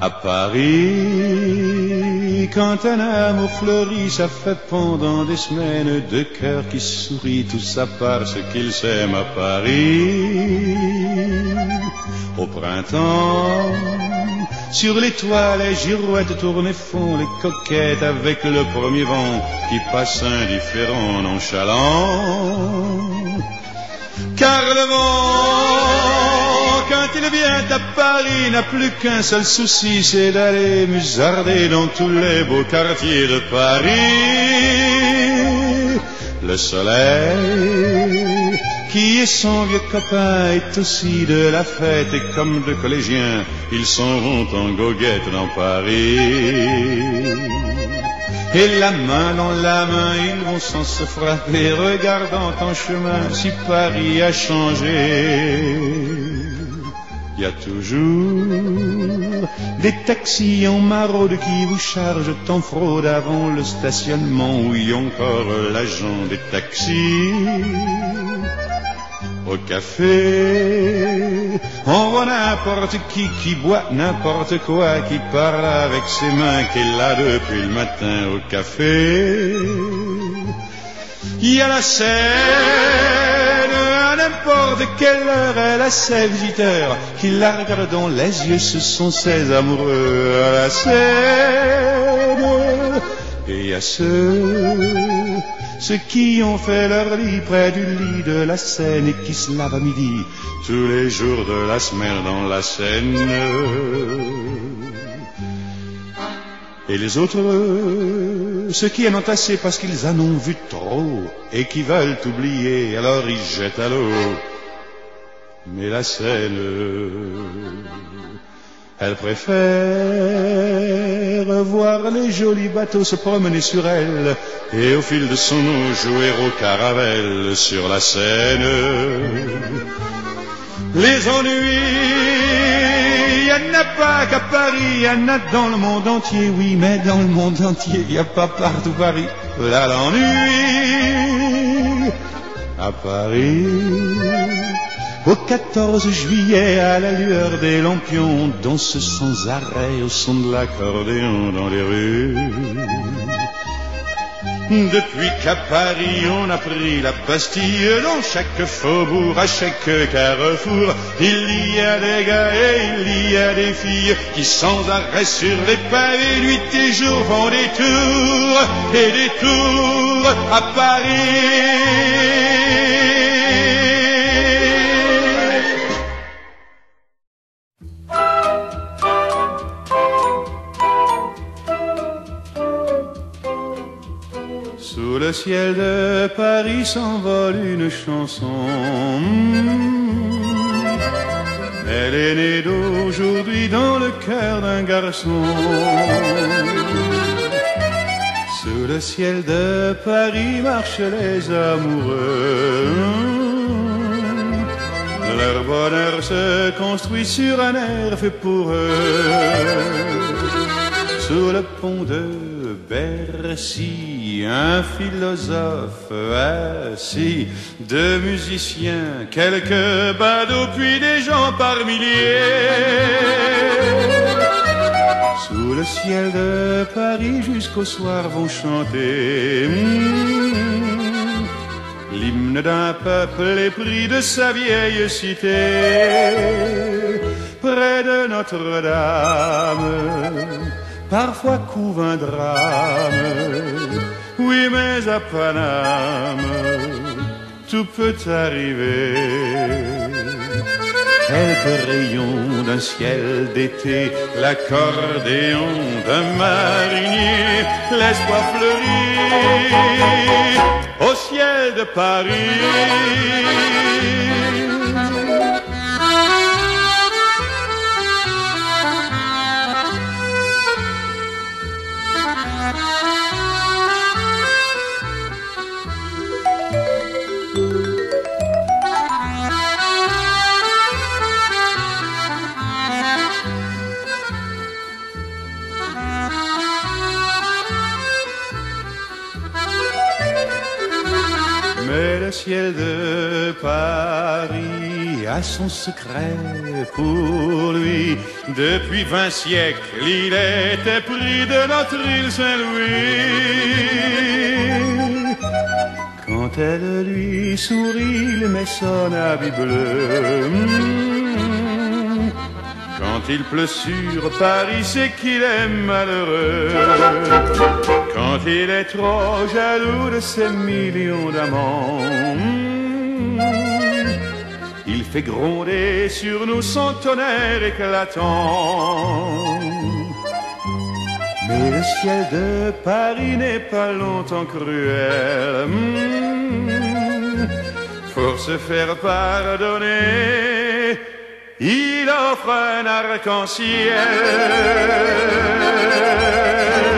À Paris, quand un amour fleurit, ça fait pendant des semaines deux cœurs qui sourient, tout ça parce qu'ils s'aiment à Paris. Au printemps, sur les toits, les girouettes tournent et font les coquettes avec le premier vent qui passe indifférent, nonchalant. Car le vent, quand il vient à Paris, n'a plus qu'un seul souci, c'est d'aller musarder dans tous les beaux quartiers de Paris. Le soleil, qui est son vieux copain, est aussi de la fête, et comme deux collégiens, ils s'en vont en goguette dans Paris. Et la main dans la main, ils vont sans se frapper, regardant en chemin si Paris a changé. Il y a toujours des taxis en maraude qui vous chargent en fraude avant le stationnement, oui encore l'agent des taxis. Au café, on voit n'importe qui boit n'importe quoi, qui parle avec ses mains, qui est là depuis le matin au café. Il y a la Seine, à n'importe quelle heure, elle a ses visiteurs qui la regardent dans les yeux, ce sont ses amoureux à la Seine. Et il y a ceux qui ont fait leur lit près du lit de la Seine et qui se lavent à midi tous les jours de la semaine dans la Seine. Et les autres, ceux qui en ont assez parce qu'ils en ont vu trop et qui veulent oublier, alors ils jettent à l'eau. Mais la Seine, elle préfère voir les jolis bateaux se promener sur elle et au fil de son eau jouer au caravelle sur la Seine. Les ennuis, il n'y en a pas qu'à Paris, il y en a dans le monde entier, oui, mais dans le monde entier, il n'y a pas partout Paris. Là l'ennui, à Paris. Au 14 juillet, à la lueur des lampions, on danse sans arrêt au son de l'accordéon dans les rues. Depuis qu'à Paris on a pris la Bastille, dans chaque faubourg, à chaque carrefour, il y a des gars et il y a des filles qui sans arrêt sur les pavés, nuit et jour, font des tours et des tours à Paris. Sous le ciel de Paris s'envole une chanson. Elle est née d'aujourd'hui dans le cœur d'un garçon. Sous le ciel de Paris marchent les amoureux. Leur bonheur se construit sur un air fait pour eux. Sous le pont de Bercy, un philosophe assis, deux musiciens, quelques badauds, puis des gens par milliers. Sous le ciel de Paris jusqu'au soir vont chanter l'hymne d'un peuple épris de sa vieille cité. Près de Notre-Dame, parfois couve un drame, oui mais à Paname, tout peut arriver. Quelques rayons d'un ciel d'été, l'accordéon d'un marinier, l'espoir fleurit au ciel de Paris. Mais le ciel de Paris a son secret pour lui. Depuis 20 siècles, il était pris de notre île Saint-Louis. Quand elle lui sourit, il met son habit bleu. Quand il pleut sur Paris, c'est qu'il est malheureux. Quand il est trop jaloux de ses millions d'amants, il fait gronder sur nous son tonnerre éclatant. Mais le ciel de Paris n'est pas longtemps cruel. Pour se faire pardonner, il offre un arc-en-ciel.